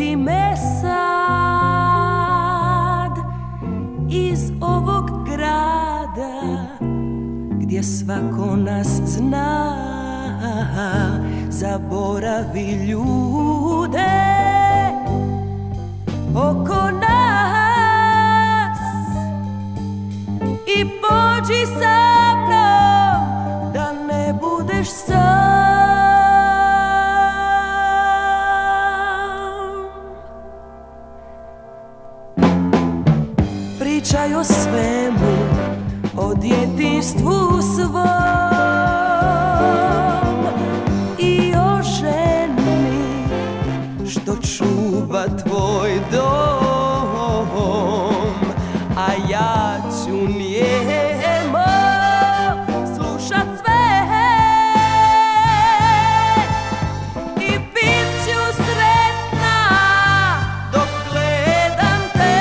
povedi me sad iz ovog grada gdje svako nas zna, zaboravi ljude oko nas i pođi sa mnom da ne budeš sam. Pričaj o svemu, o djetinjstvu svom i o ženi što čuva tvoj dom, a ja ću nijemo slušat sve i bit ću sretna dok gledam te.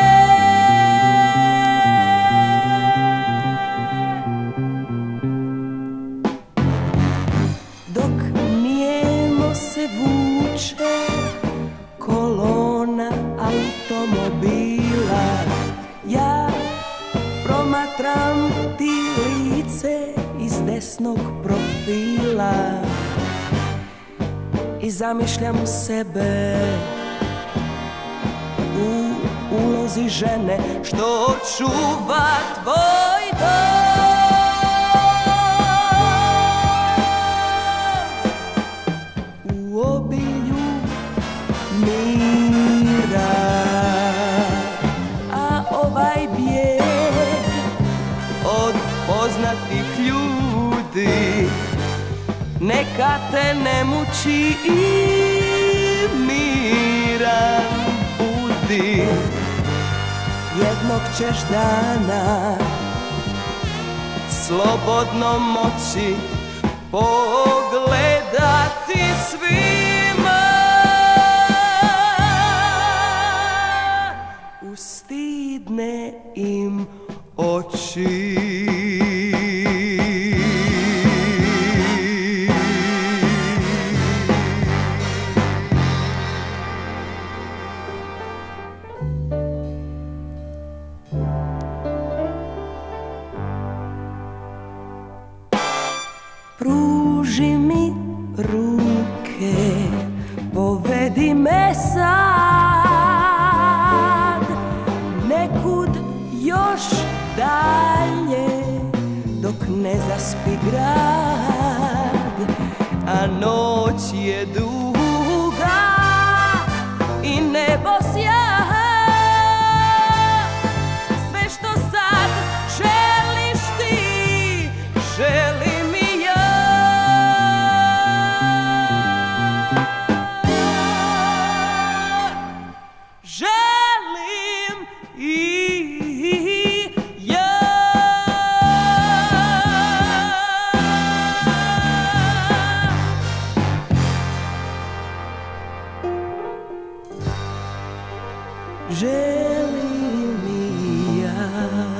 Dok nijemo se vuče kolona automobila, ja promatram ti lice iz desnog profila i zamišljam sebe u ulozi žene što čuva tvoj dom. U obilju mira, a ovaj bijeg od poznatih ljudi neka te ne muči i miran budi. Jednog ćeš dana slobodno moći pogledati svima u stidne im oči. Pruži mi ruke, povedi me sad nekud još dalje dok ne zaspi grad, a noć je duga i nebo sja. Sve što sad želiš ti, želim i ja. Želim i ja. Želim i ja.